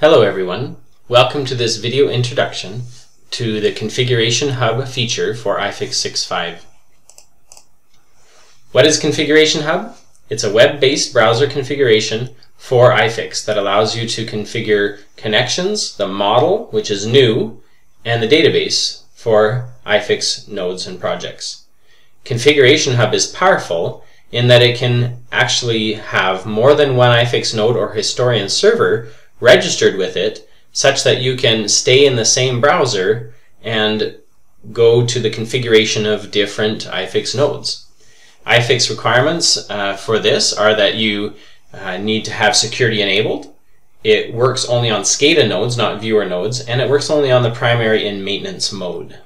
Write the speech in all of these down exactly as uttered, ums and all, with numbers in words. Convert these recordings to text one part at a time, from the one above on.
Hello everyone, welcome to this video introduction to the Configuration Hub feature for i fix six point five. What is Configuration Hub? It's a web-based browser configuration for iFix that allows you to configure connections, the model, which is new, and the database for iFix nodes and projects. Configuration Hub is powerful in that it can actually have more than one iFix node or historian server registered with it, such that you can stay in the same browser and go to the configuration of different iFix nodes. iFix requirements uh, for this are that you uh, need to have security enabled. It works only on SCADA nodes, not viewer nodes, and it works only on the primary and maintenance mode.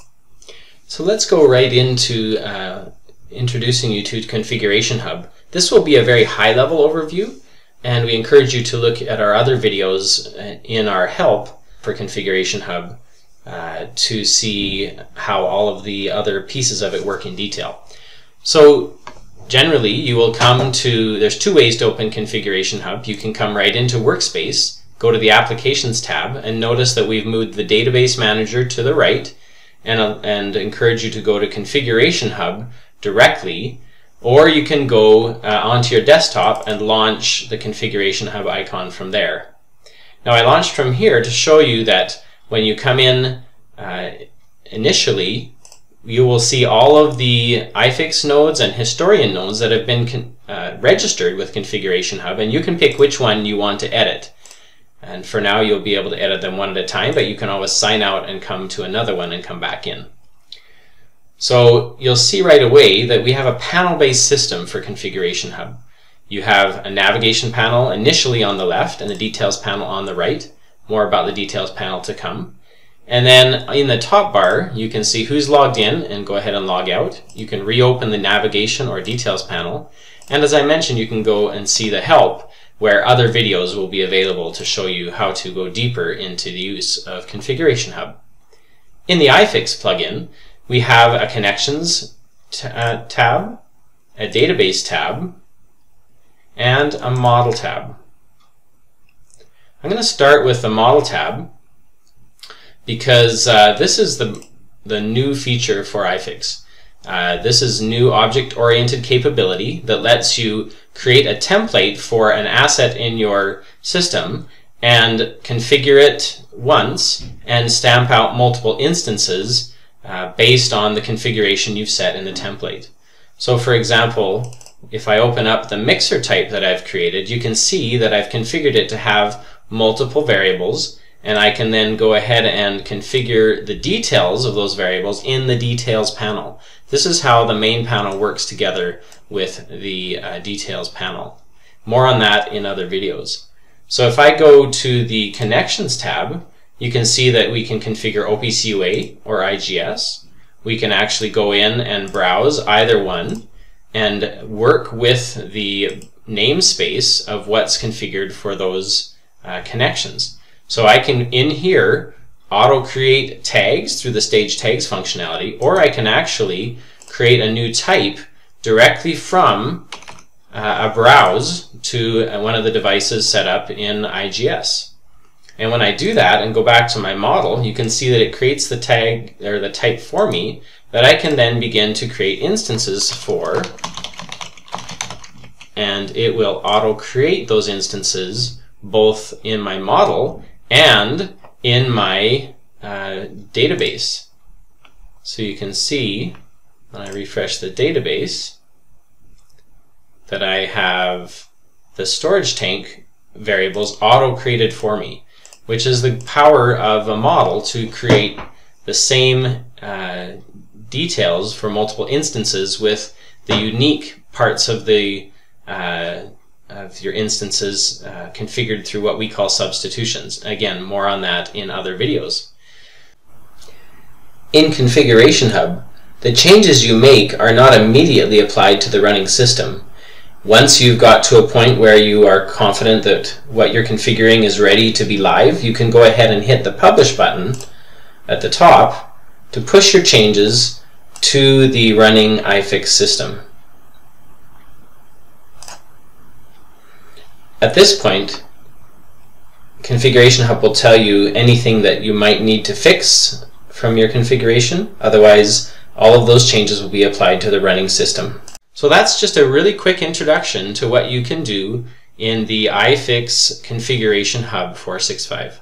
So let's go right into uh, introducing you to Configuration Hub. This will be a very high-level overview, and we encourage you to look at our other videos in our help for Configuration Hub uh, to see how all of the other pieces of it work in detail. So generally you will come to, there's two ways to open Configuration Hub. You can come right into Workspace, go to the Applications tab, and notice that we've moved the Database Manager to the right, and, uh, and encourage you to go to Configuration Hub directly, or you can go uh, onto your desktop and launch the Configuration Hub icon from there. Now I launched from here to show you that when you come in uh, initially, you will see all of the iFix nodes and historian nodes that have been uh, registered with Configuration Hub, and you can pick which one you want to edit. And for now you'll be able to edit them one at a time, but you can always sign out and come to another one and come back in. So you'll see right away that we have a panel-based system for Configuration Hub. You have a navigation panel initially on the left and the details panel on the right. More about the details panel to come. And then in the top bar you can see who's logged in and go ahead and log out. You can reopen the navigation or details panel. And as I mentioned, you can go and see the help where other videos will be available to show you how to go deeper into the use of Configuration Hub. In the iFix plugin, we have a Connections uh, tab, a Database tab, and a Model tab. I'm going to start with the Model tab because uh, this is the, the new feature for iFix. Uh, this is new object-oriented capability that lets you create a template for an asset in your system and configure it once and stamp out multiple instances Uh, based on the configuration you've set in the template. So for example, if I open up the mixer type that I've created, you can see that I've configured it to have multiple variables, and I can then go ahead and configure the details of those variables in the details panel. This is how the main panel works together with the uh, details panel. More on that in other videos. So if I go to the Connections tab, you can see that we can configure O P C U A or I G S. We can actually go in and browse either one and work with the namespace of what's configured for those uh, connections. So I can, in here, auto-create tags through the Stage Tags functionality, or I can actually create a new type directly from uh, a browse to one of the devices set up in I G S. And when I do that and go back to my model, you can see that it creates the tag or the type for me that I can then begin to create instances for, and it will auto create those instances both in my model and in my uh, database. So you can see when I refresh the database that I have the storage tank variables auto created for me, which is the power of a model to create the same uh, details for multiple instances with the unique parts of the uh, of your instances uh, configured through what we call substitutions. Again, more on that in other videos. In Configuration Hub, the changes you make are not immediately applied to the running system. Once you've got to a point where you are confident that what you're configuring is ready to be live, you can go ahead and hit the Publish button at the top to push your changes to the running iFix system. At this point, Configuration Hub will tell you anything that you might need to fix from your configuration. Otherwise, all of those changes will be applied to the running system. So that's just a really quick introduction to what you can do in the iFix Configuration Hub for six point five.